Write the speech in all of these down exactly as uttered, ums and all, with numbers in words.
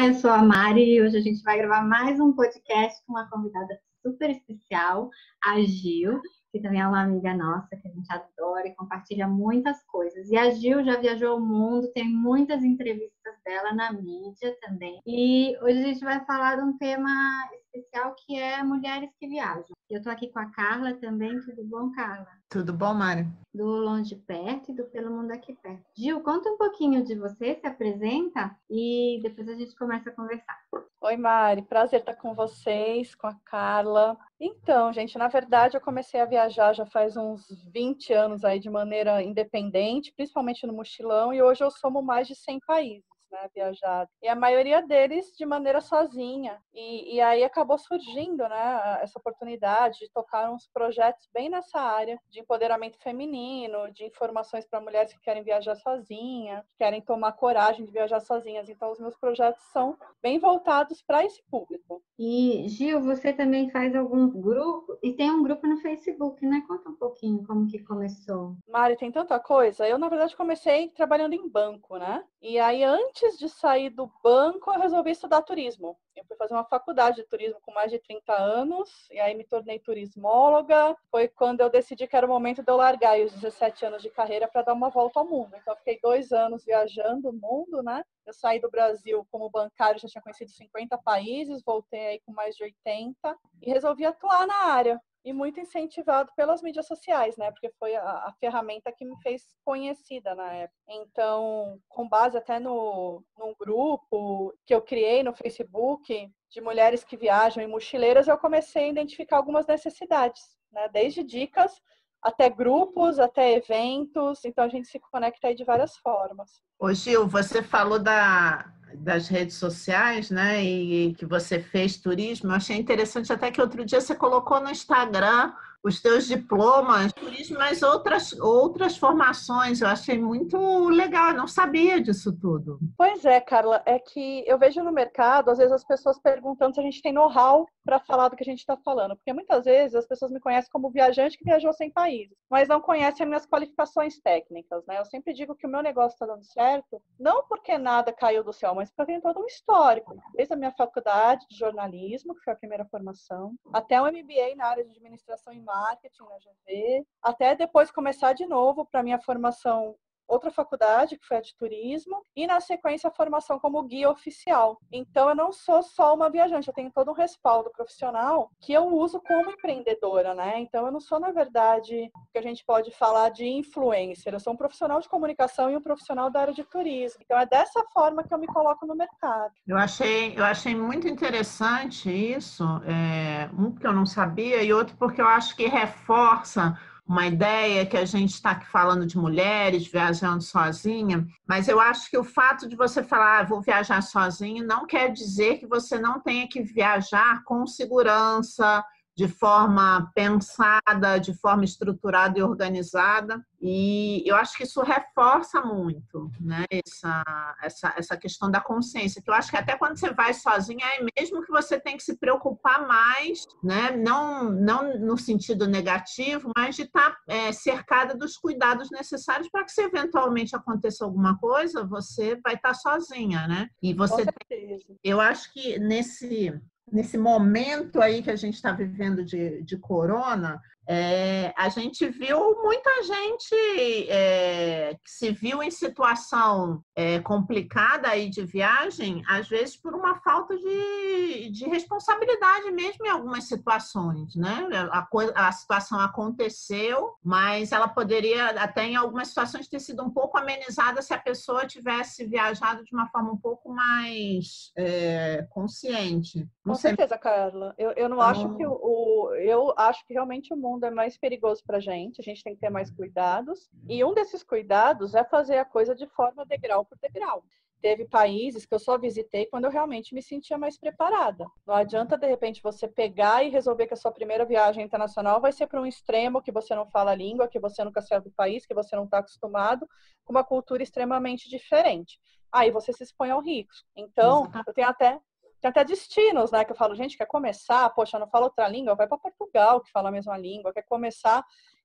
eu sou a Mari e hoje a gente vai gravar mais um podcast com uma convidada super especial, a Gil, que também é uma amiga nossa, que a gente adora e compartilha muitas coisas. E a Gil já viajou o mundo, tem muitas entrevistas dela na mídia também. E hoje a gente vai falar de um tema especial que é mulheres que viajam. Eu tô aqui com a Carla também, tudo bom, Carla? Tudo bom, Mari? Do Longe Perto e do Pelo Mundo Aqui Perto. Gil, conta um pouquinho de você, se apresenta e depois a gente começa a conversar. Oi, Mari, prazer estar com vocês, com a Carla. Então, gente, na verdade eu comecei a viajar já faz uns vinte anos aí de maneira independente, principalmente no mochilão, e hoje eu somo mais de cem países, né, viajado. E a maioria deles de maneira sozinha. E, e aí acabou surgindo, né, essa oportunidade de tocar uns projetos bem nessa área de empoderamento feminino, de informações para mulheres que querem viajar sozinha, querem tomar coragem de viajar sozinhas. Então, os meus projetos são bem voltados para esse público. E, Gil, você também faz alguns grupos, e tem um grupo no Facebook, né? Conta um pouquinho como que começou. Mari, tem tanta coisa. Eu, na verdade, comecei trabalhando em banco, né? E aí, antes de sair do banco, eu resolvi estudar turismo. Eu fui fazer uma faculdade de turismo com mais de trinta anos, e aí me tornei turismóloga. Foi quando eu decidi que era o momento de eu largar os dezessete anos de carreira para dar uma volta ao mundo. Então, eu fiquei dois anos viajando o mundo, né? Eu saí do Brasil como bancário, já tinha conhecido cinquenta países, voltei aí com mais de oitenta e resolvi atuar na área. E muito incentivado pelas mídias sociais, né? Porque foi a, a ferramenta que me fez conhecida na época. Então, com base até no, num grupo que eu criei no Facebook de mulheres que viajam em mochileiras, eu comecei a identificar algumas necessidades, né? Desde dicas até grupos, até eventos. Então, a gente se conecta aí de várias formas. Ô, Gil, você falou da, das redes sociais, né, e que você fez turismo. Eu achei interessante até que outro dia você colocou no Instagram os teus diplomas, turismo, mas outras, outras formações. Eu achei muito legal, eu não sabia disso tudo. Pois é, Carla, é que eu vejo no mercado, às vezes as pessoas perguntando se a gente tem know-how para falar do que a gente está falando, porque muitas vezes as pessoas me conhecem como viajante que viajou cem países, mas não conhecem as minhas qualificações técnicas, né? Eu sempre digo que o meu negócio está dando certo, não porque nada caiu do céu, mas porque tem todo um histórico, desde a minha faculdade de jornalismo, que foi a primeira formação, até um M B A na área de administração e marketing na G V, até depois começar de novo para minha formação outra faculdade, que foi a de turismo, e na sequência a formação como guia oficial. Então eu não sou só uma viajante, eu tenho todo um respaldo profissional que eu uso como empreendedora, né? Então eu não sou, na verdade, que a gente pode falar de influencer, eu sou um profissional de comunicação e um profissional da área de turismo. Então é dessa forma que eu me coloco no mercado. Eu achei, eu achei muito interessante isso, é, um porque eu não sabia e outro porque eu acho que reforça uma ideia que a gente está aqui falando de mulheres viajando sozinha, mas eu acho que o fato de você falar, ah, vou viajar sozinho, não quer dizer que você não tenha que viajar com segurança, de forma pensada, de forma estruturada e organizada. E eu acho que isso reforça muito, né, essa, essa, essa questão da consciência, que eu acho que até quando você vai sozinha, é mesmo que você tem que se preocupar mais, né, não, não no sentido negativo, mas de estar é, cercada dos cuidados necessários para que se eventualmente aconteça alguma coisa, você vai estar sozinha, né? E você Com certeza. Eu acho que nesse... Nesse momento aí que a gente está vivendo de, de corona, é, a gente viu muita gente é, que se viu em situação é, complicada aí de viagem, às vezes por uma falta de, de responsabilidade mesmo em algumas situações, né? A, coisa, a situação aconteceu, mas ela poderia até em algumas situações ter sido um pouco amenizada se a pessoa tivesse viajado de uma forma um pouco mais é, consciente. Com certeza, Carla. Eu, eu não então... acho que o, o... Eu acho que realmente o mundo é mais perigoso para a gente. A gente tem que ter mais cuidados. E um desses cuidados é fazer a coisa de forma degrau por degrau. Teve países que eu só visitei quando eu realmente me sentia mais preparada. Não adianta, de repente, você pegar e resolver que a sua primeira viagem internacional vai ser para um extremo que você não fala a língua, que você nunca saiu do país, que você não está acostumado, com uma cultura extremamente diferente. Aí você se expõe ao risco. Então, eu tenho até... Tem até destinos, né? Que eu falo, gente, quer começar? Poxa, não fala outra língua? Vai para Portugal, que fala a mesma língua. Quer começar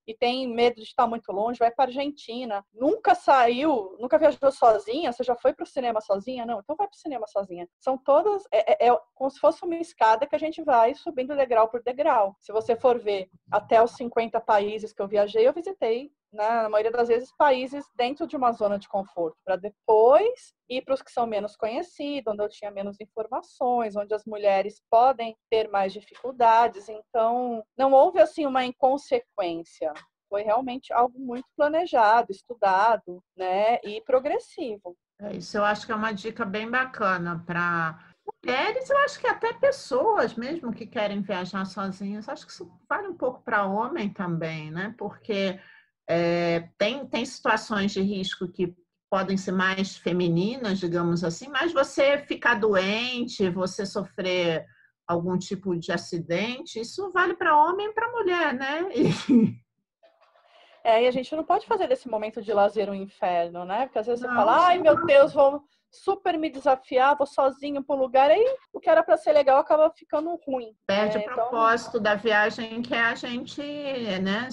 e tem medo de estar muito longe, vai para a Argentina. Nunca saiu, nunca viajou sozinha? Você já foi para o cinema sozinha? Não, então vai para o cinema sozinha. São todas, é, é, é como se fosse uma escada que a gente vai subindo degrau por degrau. Se você for ver até os cinquenta países que eu viajei, eu visitei, na maioria das vezes, países dentro de uma zona de conforto, para depois ir para os que são menos conhecidos, onde eu tinha menos informações, onde as mulheres podem ter mais dificuldades. Então, não houve assim uma inconsequência. Foi realmente algo muito planejado, estudado, né, e progressivo. É, isso eu acho que é uma dica bem bacana para mulheres, eu acho que até pessoas mesmo que querem viajar sozinhas. Acho que isso vale um pouco para homem também, né? Porque é, tem, tem situações de risco que podem ser mais femininas, digamos assim, mas você ficar doente, você sofrer algum tipo de acidente, isso vale para homem e para mulher, né? E... É, e a gente não pode fazer desse momento de lazer um inferno, né? Porque às vezes Não, você fala, ai sim. meu Deus, vou super me desafiar, vou sozinho para um lugar, aí o que era para ser legal acaba ficando ruim. Perde né? o propósito então... da viagem, que é a gente, né,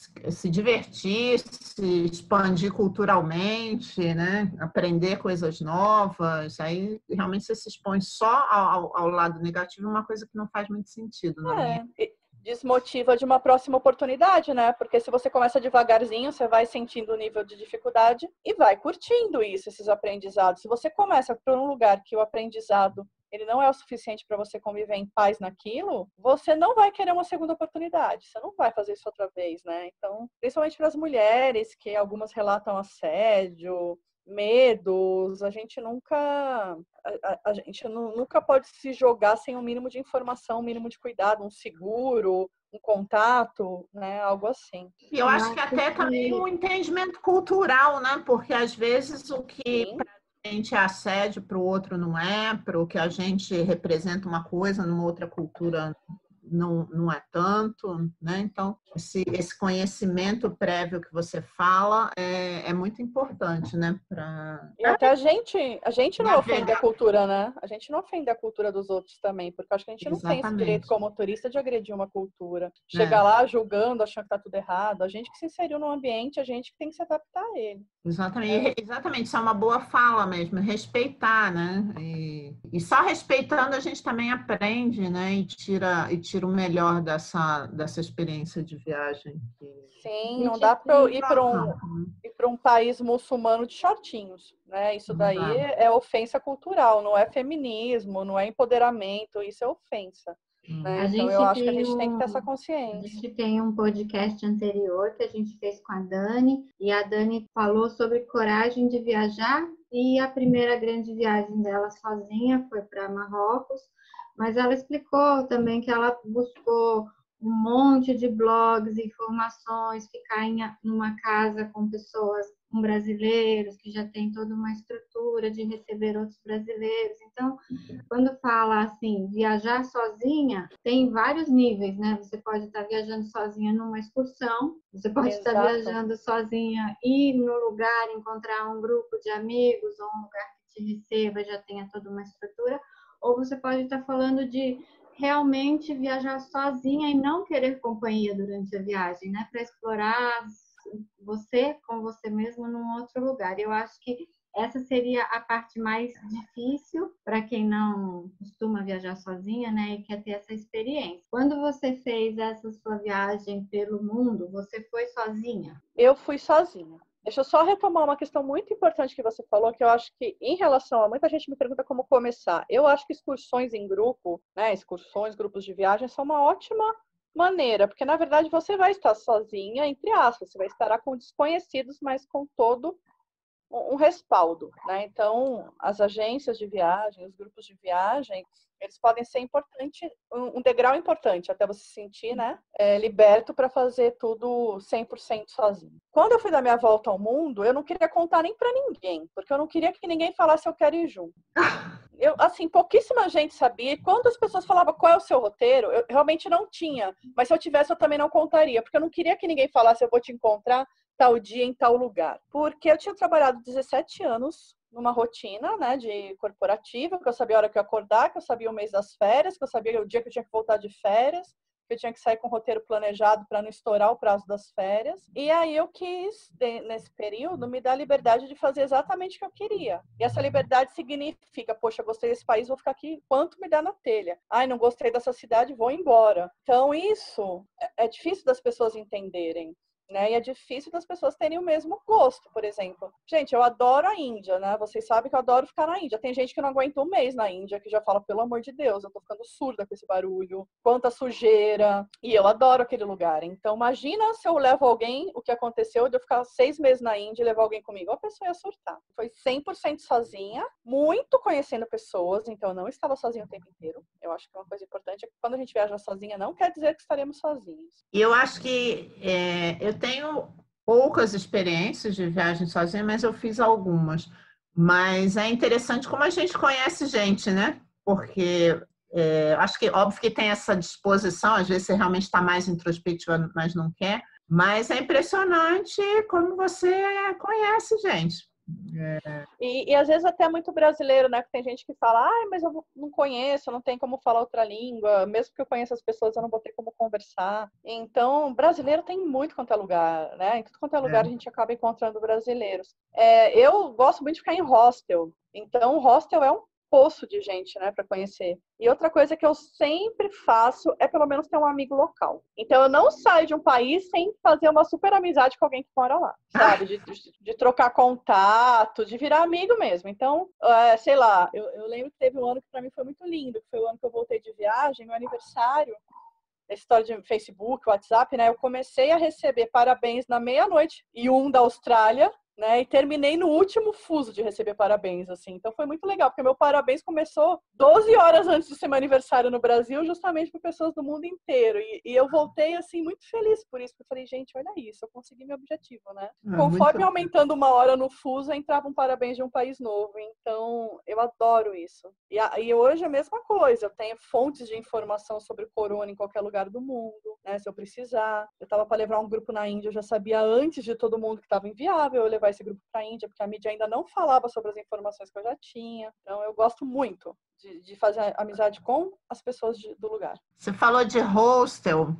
se divertir, se expandir culturalmente, né, aprender coisas novas. Aí realmente você se expõe só ao, ao lado negativo, uma coisa que não faz muito sentido na é. minha. Desmotiva de uma próxima oportunidade, né? Porque se você começa devagarzinho, você vai sentindo o nível de dificuldade e vai curtindo isso, esses aprendizados. Se você começa por um lugar que o aprendizado ele não é o suficiente para você conviver em paz naquilo, você não vai querer uma segunda oportunidade. Você não vai fazer isso outra vez, né? Então, principalmente para as mulheres, que algumas relatam assédio, medos, a gente nunca a, a, a gente nunca pode se jogar sem um mínimo de informação, um mínimo de cuidado, um seguro, um contato, né, algo assim. E eu acho que até também um entendimento cultural, né, porque às vezes o que para a gente é assédio, para o outro não é, para o que a gente representa uma coisa, numa outra cultura não, não é tanto, né? Então, esse, esse conhecimento prévio que você fala é, é muito importante, né? Pra... E até a gente, a gente não ofende a cultura, né? A gente não ofende a cultura dos outros também, porque acho que a gente não Exatamente. Tem esse direito como turista de agredir uma cultura. Chegar é. lá julgando, achando que tá tudo errado. A gente que se inseriu no ambiente, a gente que tem que se adaptar a ele. Exatamente, é. Exatamente, isso é uma boa fala mesmo, respeitar, né? E, e só respeitando a gente também aprende, né? E tira, e tira o melhor dessa, dessa experiência de viagem. Sim, não dá para ir para um, ir para um país muçulmano de shortinhos, né? Isso daí é ofensa cultural, não é feminismo, não é empoderamento, isso é ofensa. Né? Então eu acho que a gente um, tem que ter essa consciência. A gente tem um podcast anterior que a gente fez com a Dani, e a Dani falou sobre coragem de viajar, e a primeira grande viagem dela sozinha foi para Marrocos, mas ela explicou também que ela buscou um monte de blogs, informações, ficar em uma casa com pessoas, com brasileiros, que já tem toda uma estrutura de receber outros brasileiros. Então, quando fala assim, viajar sozinha, tem vários níveis, né? Você pode estar viajando sozinha numa excursão, você pode Exato. Estar viajando sozinha e ir no lugar, encontrar um grupo de amigos ou um lugar que te receba, já tenha toda uma estrutura, ou você pode estar falando de realmente viajar sozinha e não querer companhia durante a viagem, né? Para explorar você com você mesmo num outro lugar. Eu acho que essa seria a parte mais difícil para quem não costuma viajar sozinha, né? E quer ter essa experiência. Quando você fez essa sua viagem pelo mundo, você foi sozinha? Eu fui sozinha. Deixa eu só retomar uma questão muito importante que você falou, que eu acho que, em relação a... Muita gente me pergunta como começar. Eu acho que excursões em grupo, né, excursões, grupos de viagem, são uma ótima maneira, porque, na verdade, você vai estar sozinha, entre aspas, você vai estar com desconhecidos, mas com todo um respaldo, né? Então, as agências de viagem, os grupos de viagem, eles podem ser importante, um degrau importante até você se sentir, né, é, liberto para fazer tudo cem por cento sozinho. Quando eu fui dar minha volta ao mundo, eu não queria contar nem para ninguém, porque eu não queria que ninguém falasse eu quero ir junto. Eu, assim, pouquíssima gente sabia. E quando as pessoas falavam qual é o seu roteiro, eu realmente não tinha. Mas se eu tivesse, eu também não contaria, porque eu não queria que ninguém falasse eu vou te encontrar tal dia em tal lugar. Porque eu tinha trabalhado dezessete anos numa rotina, né, de corporativa, que eu sabia a hora que eu ia acordar, que eu sabia o mês das férias, que eu sabia o dia que eu tinha que voltar de férias, que eu tinha que sair com o roteiro planejado para não estourar o prazo das férias. E aí eu quis, nesse período, me dar a liberdade de fazer exatamente o que eu queria. E essa liberdade significa, poxa, gostei desse país, vou ficar aqui quanto me dá na telha. Ai, não gostei dessa cidade, vou embora. Então isso é difícil das pessoas entenderem. Né? E é difícil das pessoas terem o mesmo gosto, por exemplo. Gente, eu adoro a Índia, né? Vocês sabem que eu adoro ficar na Índia. Tem gente que não aguenta um mês na Índia, que já fala, pelo amor de Deus, eu tô ficando surda com esse barulho, quanta sujeira. E eu adoro aquele lugar. Então, imagina se eu levo alguém, o que aconteceu de eu ficar seis mesis na Índia e levar alguém comigo. A pessoa ia surtar. Foi cem por cento sozinha, muito conhecendo pessoas, então eu não estava sozinha o tempo inteiro. Eu acho que uma coisa importante é que quando a gente viaja sozinha, não quer dizer que estaremos sozinhos. E eu acho que é, eu tenho poucas experiências de viagem sozinha, mas eu fiz algumas. Mas é interessante como a gente conhece gente, né? Porque é, acho que, óbvio que tem essa disposição, às vezes você realmente está mais introspectiva, mas não quer. Mas é impressionante como você conhece gente. É. E, e às vezes até muito brasileiro, né? Que tem gente que fala, ah, mas eu não conheço, não tem como falar outra língua, mesmo que eu conheça as pessoas, eu não vou ter como conversar. Então, brasileiro tem muito quanto é lugar, né? Em tudo quanto é lugar é. A gente acaba encontrando brasileiros. É, eu gosto muito de ficar em hostel. Então, hostel é um poço de gente, né, para conhecer. E outra coisa que eu sempre faço é pelo menos ter um amigo local. Então eu não saio de um país sem fazer uma super amizade com alguém que mora lá, sabe? De, de, de trocar contato, de virar amigo mesmo. Então, é, sei lá, eu, eu lembro que teve um ano que para mim foi muito lindo, que foi o ano que eu voltei de viagem, meu aniversário, essa história de Facebook, WhatsApp, né? Eu comecei a receber parabéns na meia-noite e um da Austrália, né? E terminei no último fuso de receber parabéns, assim. Então foi muito legal, porque meu parabéns começou doze horas antes de ser meu aniversário no Brasil, justamente por pessoas do mundo inteiro. E, e eu voltei, assim, muito feliz por isso. Porque eu falei, gente, olha isso, eu consegui meu objetivo, né? É, conforme aumentando uma hora no fuso, entrava um parabéns de um país novo. Então, eu adoro isso. E, a, e hoje é a mesma coisa. Eu tenho fontes de informação sobre o corona em qualquer lugar do mundo, né? Se eu precisar. Eu tava para levar um grupo na Índia, eu já sabia antes de todo mundo que estava inviável eu levar esse grupo para a Índia, porque a mídia ainda não falava sobre as informações que eu já tinha. Então, eu gosto muito de, de fazer amizade com as pessoas de, do lugar. Você falou de hostel.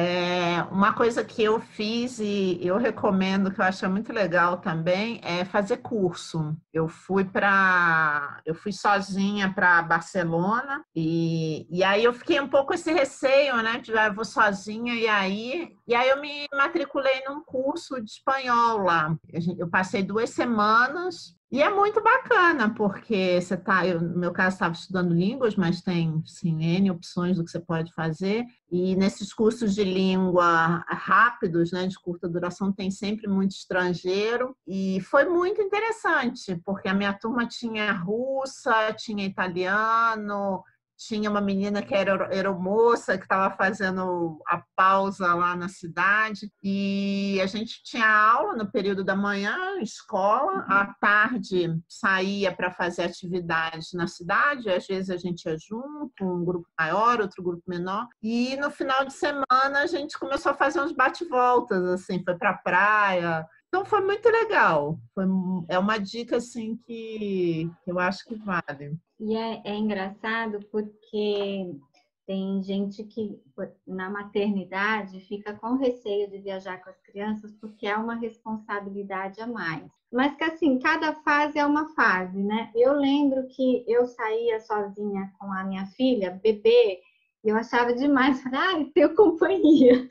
É, uma coisa que eu fiz e eu recomendo, que eu acho muito legal também, é fazer curso. Eu fui para, eu fui sozinha para Barcelona e, e aí eu fiquei um pouco esse receio, né? De ah, eu vou sozinha e aí, e aí eu me matriculei num curso de espanhol lá. Eu passei duas semanas. E é muito bacana, porque você tá, eu, no meu caso, estava estudando línguas, mas tem sim, N opções do que você pode fazer. E nesses cursos de língua rápidos, né, de curta duração, tem sempre muito estrangeiro. E foi muito interessante, porque a minha turma tinha russa, tinha italiano, tinha uma menina que era aeromoça, que estava fazendo a pausa lá na cidade. E a gente tinha aula no período da manhã, escola. À tarde, saía para fazer atividades na cidade. Às vezes a gente ia junto, um grupo maior, outro grupo menor. E no final de semana, a gente começou a fazer uns bate-voltas, assim, foi para a praia. Então, foi muito legal. Foi, é uma dica, assim, que, que eu acho que vale. E é, é engraçado porque tem gente que na maternidade fica com receio de viajar com as crianças porque é uma responsabilidade a mais. Mas que assim, cada fase é uma fase, né? Eu lembro que eu saía sozinha com a minha filha, bebê, e eu achava demais, falei, ah, tenho companhia.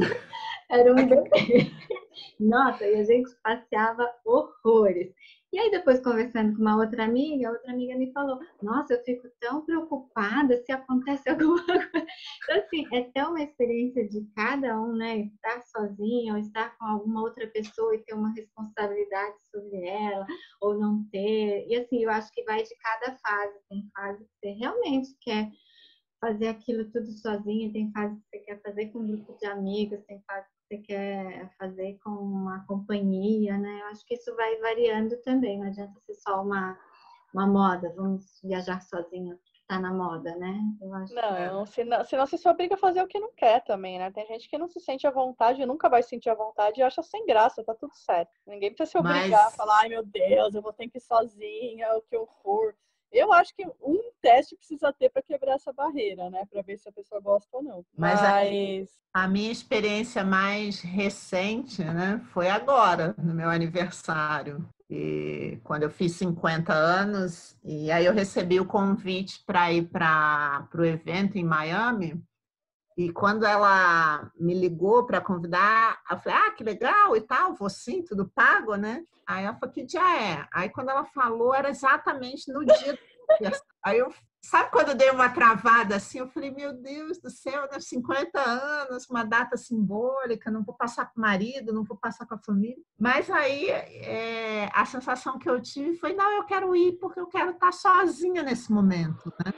Era um bebê. Nossa, e a gente passeava horrores. E aí, depois, conversando com uma outra amiga, a outra amiga me falou, nossa, eu fico tão preocupada se acontece alguma coisa. Então, assim, é tão uma experiência de cada um, né? Estar sozinho, ou estar com alguma outra pessoa e ter uma responsabilidade sobre ela, ou não ter. E, assim, eu acho que vai de cada fase. Tem fase que você realmente quer fazer aquilo tudo sozinho, tem fase que você quer fazer com um grupo de amigos, tem fase que você quer fazer com uma companhia, né? Eu acho que isso vai variando também, não adianta ser só uma, uma moda, vamos viajar sozinho, porque tá na moda, né? Eu acho não, que... senão, senão você se obriga a fazer o que não quer também, né? Tem gente que não se sente à vontade, nunca vai se sentir à vontade e acha sem graça, tá tudo certo. Ninguém precisa se obrigar Mas... a falar, ai meu Deus, eu vou ter que ir sozinha, o que horror. Eu acho que um teste precisa ter para quebrar essa barreira, né? Para ver se a pessoa gosta ou não. Mas, Mas... a, a minha experiência mais recente, né, foi agora, no meu aniversário. E quando eu fiz cinquenta anos, e aí eu recebi o convite para ir para o evento em Miami. E quando ela me ligou para convidar, eu falei, ah, que legal e tal, vou sim, tudo pago, né? Aí ela falou, que dia é? Aí quando ela falou, era exatamente no dia do aniversário. Aí eu, sabe quando eu dei uma travada assim? Eu falei, meu Deus do céu, né? cinquenta anos, uma data simbólica, não vou passar com o marido, não vou passar com a família. Mas aí é, a sensação que eu tive foi, não, eu quero ir porque eu quero estar sozinha nesse momento, né?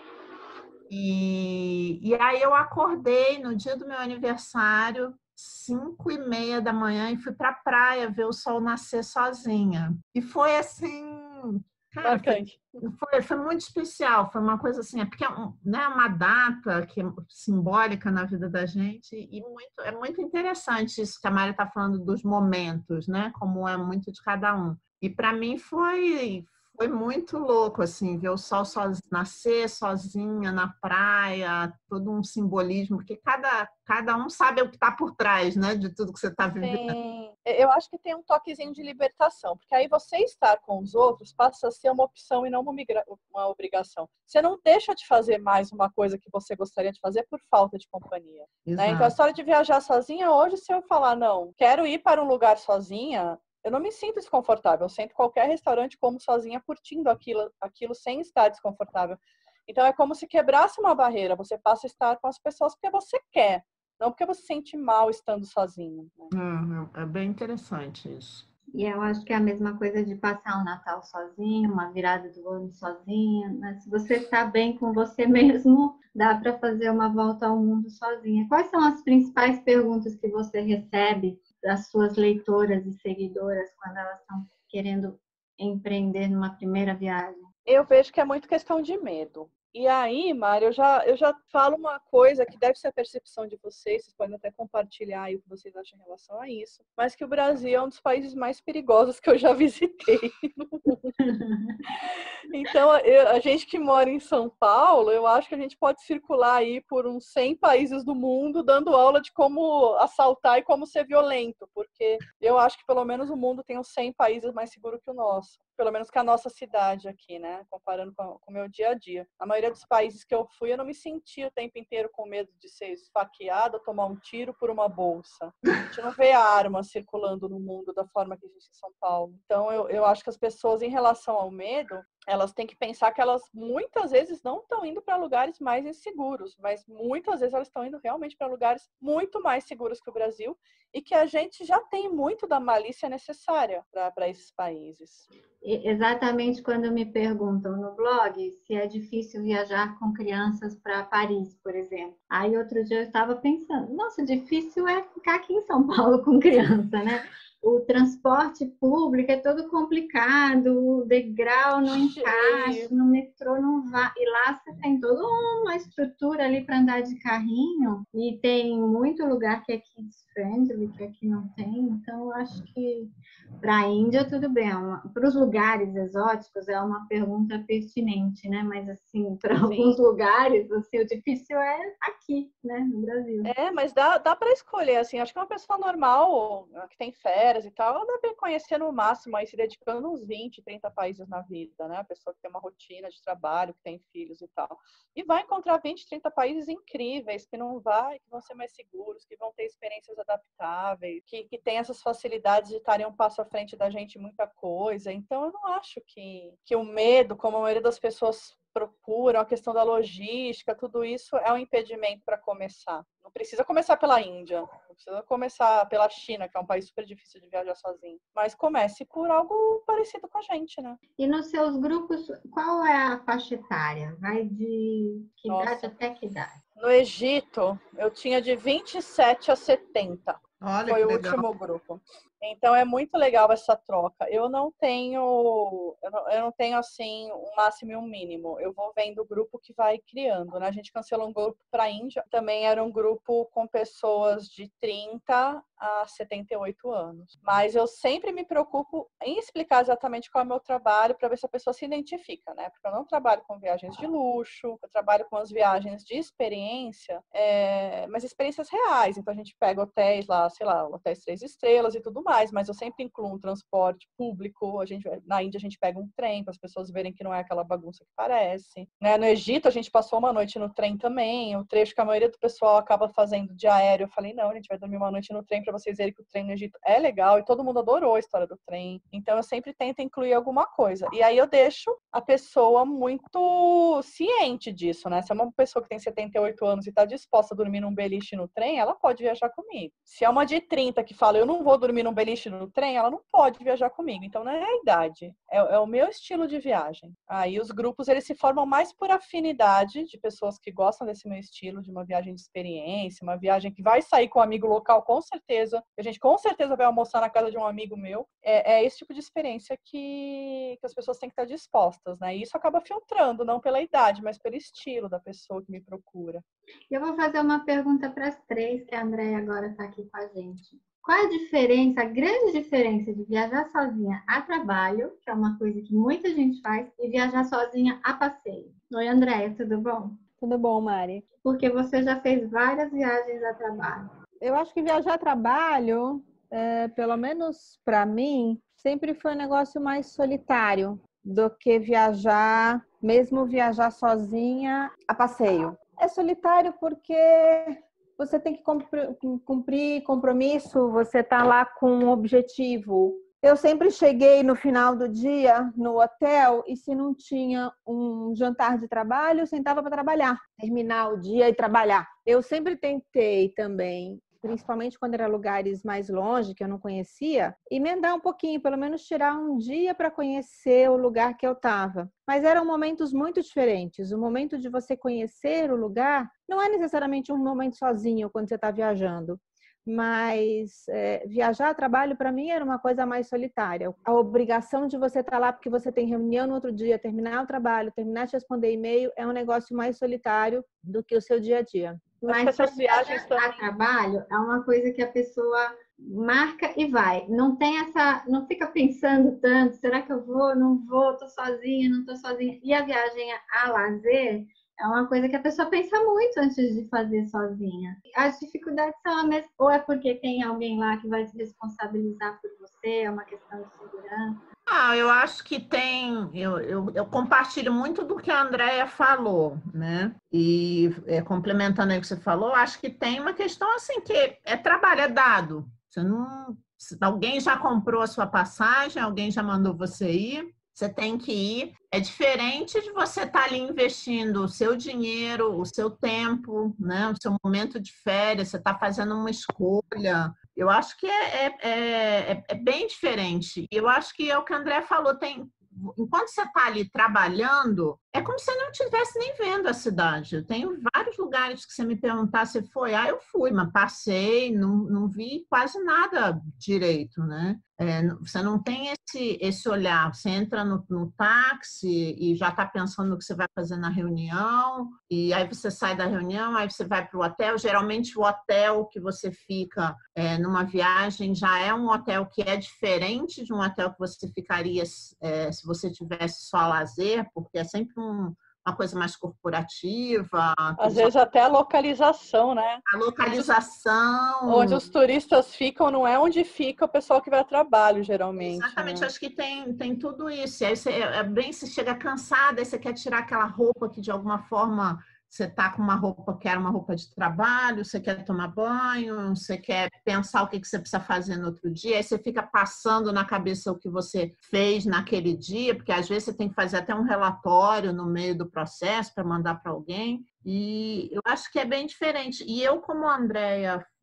E, e aí eu acordei no dia do meu aniversário, cinco e meia da manhã, e fui para a praia ver o sol nascer sozinha. E foi assim, cara, foi, marcante. foi, foi muito especial. Foi uma coisa assim, é porque é um, né, uma data que é simbólica na vida da gente, e muito, é muito interessante isso que a Mari está falando dos momentos, né? Como é muito de cada um. E para mim foi. Foi muito louco, assim, ver o sol soz... nascer sozinha na praia, todo um simbolismo, porque cada, cada um sabe o que está por trás, né, de tudo que você está vivendo. Sim. Eu acho que tem um toquezinho de libertação, porque aí você estar com os outros passa a ser uma opção e não uma, migra... uma obrigação. Você não deixa de fazer mais uma coisa que você gostaria de fazer por falta de companhia. Né? Então, a história de viajar sozinha, hoje, se eu falar, não, quero ir para um lugar sozinha, eu não me sinto desconfortável. Eu sento qualquer restaurante como sozinha, curtindo aquilo, aquilo sem estar desconfortável. Então, é como se quebrasse uma barreira. Você passa a estar com as pessoas porque você quer, não porque você se sente mal estando sozinho. Né? É, é bem interessante isso. E eu acho que é a mesma coisa de passar um Natal sozinho, uma virada do ano sozinha. Né? Se você está bem com você mesmo, dá para fazer uma volta ao mundo sozinha. Quais são as principais perguntas que você recebe das suas leitoras e seguidoras quando elas estão querendo empreender numa primeira viagem? Eu vejo que é muito questão de medo. E aí, Mari, eu já, eu já falo uma coisa que deve ser a percepção de vocês, vocês podem até compartilhar aí o que vocês acham em relação a isso, mas que o Brasil é um dos países mais perigosos que eu já visitei no mundo. Então, eu, a gente que mora em São Paulo, eu acho que a gente pode circular aí por uns cem países do mundo dando aula de como assaltar e como ser violento, porque eu acho que pelo menos o mundo tem uns cem países mais seguros que o nosso. Pelo menos que a nossa cidade aqui, né? Comparando com o meu dia a dia. A maioria dos países que eu fui, eu não me sentia o tempo inteiro com medo de ser esfaqueada, tomar um tiro por uma bolsa. A gente não vê armas circulando no mundo da forma que existe em São Paulo. Então, eu, eu acho que as pessoas, em relação ao medo, elas têm que pensar que elas muitas vezes não estão indo para lugares mais inseguros, mas muitas vezes elas estão indo realmente para lugares muito mais seguros que o Brasil e que a gente já tem muito da malícia necessária para esses países. Exatamente quando me perguntam no blog se é difícil viajar com crianças para Paris, por exemplo. Aí outro dia eu estava pensando, nossa, difícil é ficar aqui em São Paulo com criança, né? O transporte público é todo complicado, o degrau não encaixa, no metrô não vai. E lá você tem toda uma estrutura ali para andar de carrinho, e tem muito lugar que é kids friendly, que aqui não tem. Então, eu acho que para a Índia tudo bem. Para os lugares exóticos é uma pergunta pertinente, né? Mas, assim, para alguns lugares, assim, o difícil é aqui, né, no Brasil. É, mas dá, dá para escolher, assim. Acho que uma pessoa normal, que tem férias e tal, ela deve conhecer no máximo, aí se dedicando uns vinte, trinta países na vida, né? A pessoa que tem uma rotina de trabalho, que tem filhos e tal. E vai encontrar vinte, trinta países incríveis, que não vai, que vão ser mais seguros, que vão ter experiências adaptáveis, que, que tem essas facilidades de estarem um passo à frente da gente em muita coisa. Então, eu não acho que, que o medo, como a maioria das pessoas procuram, a questão da logística, tudo isso é um impedimento para começar. Não precisa começar pela Índia, não precisa começar pela China, que é um país super difícil de viajar sozinho. Mas comece por algo parecido com a gente, né? E nos seus grupos, qual é a faixa etária? Vai de que Nossa. idade até que idade? No Egito, eu tinha de vinte e sete a setenta. Olha, foi que o legal. último grupo. Então é muito legal essa troca. Eu não tenho, eu não, eu não tenho assim um máximo e um mínimo. Eu vou vendo o grupo que vai criando, né? A gente cancelou um grupo para a Índia, também era um grupo com pessoas de trinta a setenta e oito anos. Mas eu sempre me preocupo em explicar exatamente qual é o meu trabalho para ver se a pessoa se identifica, né? Porque eu não trabalho com viagens de luxo, eu trabalho com as viagens de experiência, é, mas experiências reais. Então a gente pega hotéis lá, sei lá, hotéis três estrelas e tudo mais. Mas eu sempre incluo um transporte público. A gente, na Índia a gente pega um trem para as pessoas verem que não é aquela bagunça que parece, né? No Egito a gente passou uma noite no trem também, o trecho que a maioria do pessoal acaba fazendo de aéreo. Eu falei, não, a gente vai dormir uma noite no trem para vocês verem que o trem no Egito é legal, e todo mundo adorou a história do trem. Então eu sempre tento incluir alguma coisa. E aí eu deixo a pessoa muito ciente disso, né? Se é uma pessoa que tem setenta e oito anos e está disposta a dormir num beliche no trem, ela pode viajar comigo. Se é uma de trinta que fala, eu não vou dormir num beliche no trem, ela não pode viajar comigo. Então, não é a idade, é, é o meu estilo de viagem. Aí os grupos, eles se formam mais por afinidade de pessoas que gostam desse meu estilo, de uma viagem de experiência, uma viagem que vai sair com um amigo local, com certeza. A gente com certeza vai almoçar na casa de um amigo meu. É, é esse tipo de experiência que, que as pessoas têm que estar dispostas, né? E isso acaba filtrando, não pela idade, mas pelo estilo da pessoa que me procura. Eu vou fazer uma pergunta para as três, que a Andréia agora está aqui com a gente. Qual é a diferença, a grande diferença de viajar sozinha a trabalho, que é uma coisa que muita gente faz, e viajar sozinha a passeio? Oi, Andréia, tudo bom? Tudo bom, Mari? Porque você já fez várias viagens a trabalho. Eu acho que viajar a trabalho, é, pelo menos para mim, sempre foi um negócio mais solitário do que viajar, mesmo viajar sozinha a passeio. É solitário porque você tem que cumprir compromisso, você está lá com um objetivo. Eu sempre cheguei no final do dia no hotel e se não tinha um jantar de trabalho, eu sentava para trabalhar, terminar o dia e trabalhar. Eu sempre tentei também, principalmente quando eram lugares mais longe, que eu não conhecia, emendar um pouquinho, pelo menos tirar um dia para conhecer o lugar que eu estava. Mas eram momentos muito diferentes. O momento de você conhecer o lugar não é necessariamente um momento sozinho quando você está viajando. Mas é, viajar a trabalho para mim era uma coisa mais solitária. A obrigação de você estar lá porque você tem reunião no outro dia, terminar o trabalho, terminar de responder e-mail, é um negócio mais solitário do que o seu dia a dia. Mas essas viagens a trabalho é uma coisa que a pessoa marca e vai. Não tem essa, não fica pensando tanto, será que eu vou, não vou, tô sozinha, não tô sozinha. E a viagem a lazer é uma coisa que a pessoa pensa muito antes de fazer sozinha. As dificuldades são as mesmas, ou é porque tem alguém lá que vai se responsabilizar por você, é uma questão de segurança? Ah, eu acho que tem, eu, eu, eu compartilho muito do que a Andréia falou, né? E é, complementando aí o que você falou, acho que tem uma questão assim, que é trabalho, é dado. Você não, alguém já comprou a sua passagem, alguém já mandou você ir, você tem que ir. É diferente de você estar ali investindo o seu dinheiro, o seu tempo, né? O seu momento de férias, você está fazendo uma escolha. Eu acho que é, é, é, é bem diferente. Eu acho que é o que a André falou, tem, enquanto você está ali trabalhando, é como se você não estivesse nem vendo a cidade. Eu tenho vários lugares que você me perguntar se foi, ah, eu fui, mas passei, não, não vi quase nada direito, né? É, você não tem esse, esse olhar, você entra no, no táxi e já está pensando no que você vai fazer na reunião, e aí você sai da reunião, aí você vai para o hotel. Geralmente o hotel que você fica é, numa viagem já é um hotel que é diferente de um hotel que você ficaria é, se você tivesse só lazer, porque é sempre um, uma coisa mais corporativa. Às vezes até a localização, né? A localização. Onde os turistas ficam não é onde fica o pessoal que vai a trabalho, geralmente. Exatamente, né? Acho que tem, tem tudo isso. E aí você, é bem, você chega cansada, aí você quer tirar aquela roupa que de alguma forma você está com uma roupa que era uma roupa de trabalho, você quer tomar banho, você quer pensar o que você precisa fazer no outro dia, aí você fica passando na cabeça o que você fez naquele dia, porque às vezes você tem que fazer até um relatório no meio do processo para mandar para alguém, e eu acho que é bem diferente. E eu, como a Andréia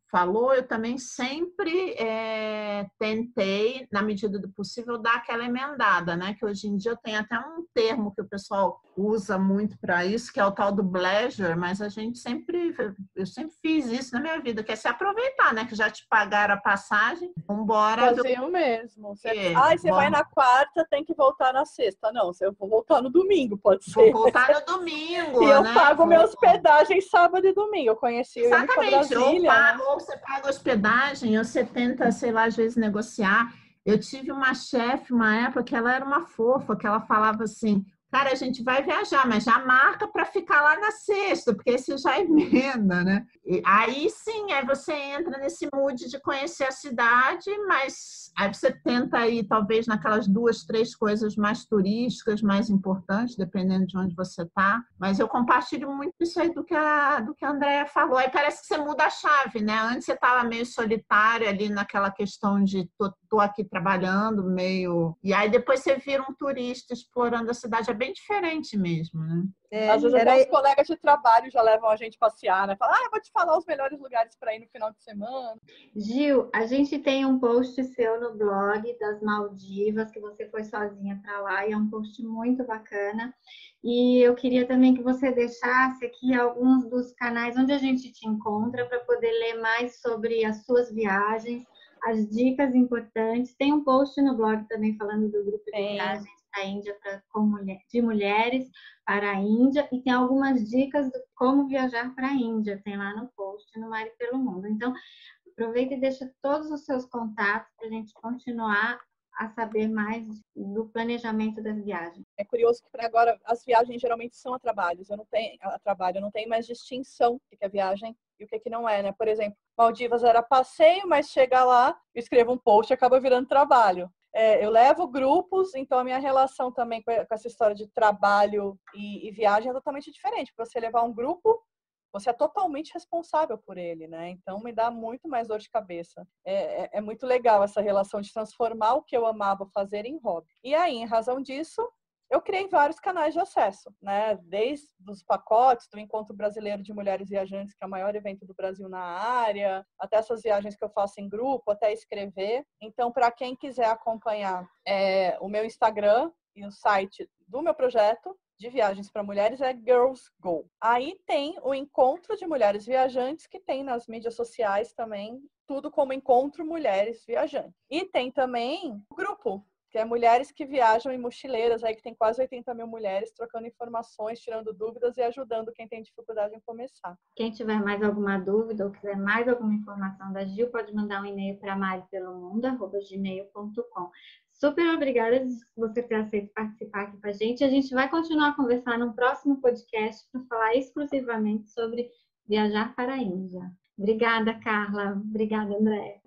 falou, eu também sempre é, tentei, na medida do possível, dar aquela emendada, né? Que hoje em dia tem até um termo que o pessoal usa muito para isso, que é o tal do bleisure, mas a gente sempre, eu sempre fiz isso na minha vida, que é se aproveitar, né? Que já te pagaram a passagem, vambora. Fazia o mesmo. Você... É, Ai, você bora. vai na quarta, tem que voltar na sexta. Não, eu vou voltar no domingo, pode ser. Vou voltar no domingo, E eu né? pago Vou... minha hospedagem sábado e domingo. Eu conheci o Exatamente, ou, Brasília, paga, né? ou você paga hospedagem, ou você tenta, sei lá, às vezes negociar. Eu tive uma chefe, uma época, que ela era uma fofa, que ela falava assim, cara, a gente vai viajar, mas já marca para ficar lá na sexta, porque aí você já emenda, né? E aí sim, aí você entra nesse mood de conhecer a cidade, mas aí você tenta ir talvez naquelas duas, três coisas mais turísticas, mais importantes, dependendo de onde você está. Mas eu compartilho muito isso aí do que a, do que a Andréia falou. Aí parece que você muda a chave, né? Antes você estava meio solitária ali naquela questão de tô, tô aqui trabalhando, meio... E aí depois você vira um turista explorando a cidade. É bem diferente mesmo, né? É, Às vezes era... até os colegas de trabalho já levam a gente passear, né? Falam, ah, eu vou te falar os melhores lugares para ir no final de semana. Gil, a gente tem um post seu no blog das Maldivas, que você foi sozinha para lá, e é um post muito bacana. E eu queria também que você deixasse aqui alguns dos canais onde a gente te encontra para poder ler mais sobre as suas viagens, as dicas importantes. Tem um post no blog também falando do grupo de Tem. viagens para a Índia pra, com mulher, de mulheres para a Índia, e tem algumas dicas de como viajar para a Índia, tem lá no post, no Mari pelo Mundo. Então, aproveita e deixa todos os seus contatos para a gente continuar a saber mais do planejamento das viagens. É curioso que para agora as viagens geralmente são a trabalhos. Eu não tenho a trabalho, eu não tenho mais distinção do que é viagem e o que, que não é, né? Por exemplo, Maldivas era passeio, mas chega lá, eu escrevo um post e acaba virando trabalho. É, eu levo grupos, então a minha relação também com essa história de trabalho e, e viagem é totalmente diferente. Para você levar um grupo, você é totalmente responsável por ele, né? Então me dá muito mais dor de cabeça. É, é, é muito legal essa relação de transformar o que eu amava fazer em hobby. E aí, em razão disso, eu criei vários canais de acesso, né? Desde os pacotes do Encontro Brasileiro de Mulheres Viajantes, que é o maior evento do Brasil na área, até essas viagens que eu faço em grupo, até escrever. Então, para quem quiser acompanhar é, o meu Instagram e o site do meu projeto de viagens para mulheres é Girls Go. Aí tem o Encontro de Mulheres Viajantes, que tem nas mídias sociais também, tudo como Encontro Mulheres Viajantes. E tem também o grupo, que é Mulheres que Viajam em Mochileiras, aí que tem quase oitenta mil mulheres trocando informações, tirando dúvidas e ajudando quem tem dificuldade em começar. Quem tiver mais alguma dúvida ou quiser mais alguma informação da Gil, pode mandar um e-mail para maripelomundo arroba gmail ponto com. Super obrigada por você ter aceito participar aqui com a gente. A gente vai continuar a conversar no próximo podcast para falar exclusivamente sobre viajar para a Índia. Obrigada, Carla. Obrigada, André.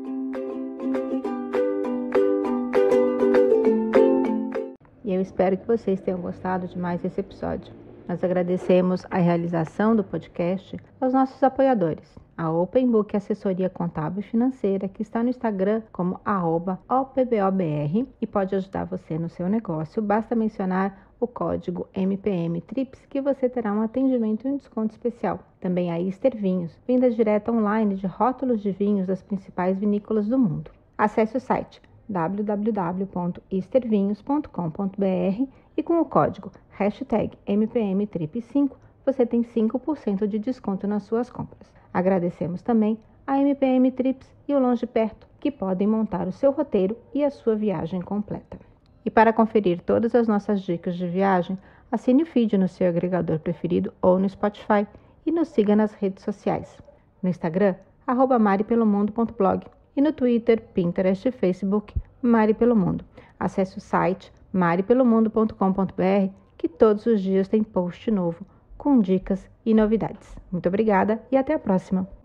E eu espero que vocês tenham gostado de mais esse episódio. Nós agradecemos a realização do podcast aos nossos apoiadores, a Open Book Assessoria Contábil e Financeira, que está no Instagram como arroba O P B O B R e pode ajudar você no seu negócio. Basta mencionar o código M P M TRIPS que você terá um atendimento e um desconto especial. Também a Easter Vinhos, venda direta online de rótulos de vinhos das principais vinícolas do mundo. Acesse o site w w w ponto easter vinhos ponto com ponto b r e com o código hashtag M P M Trip cinco você tem cinco por cento de desconto nas suas compras. Agradecemos também a M P M Trips e o Longe Perto, que podem montar o seu roteiro e a sua viagem completa. E para conferir todas as nossas dicas de viagem, assine o feed no seu agregador preferido ou no Spotify e nos siga nas redes sociais. No Instagram, arroba maripelomundo ponto blog e no Twitter, Pinterest e Facebook, Mari Pelo Mundo. Acesse o site maripelomundo ponto com ponto b r que todos os dias tem post novo com dicas e novidades. Muito obrigada e até a próxima!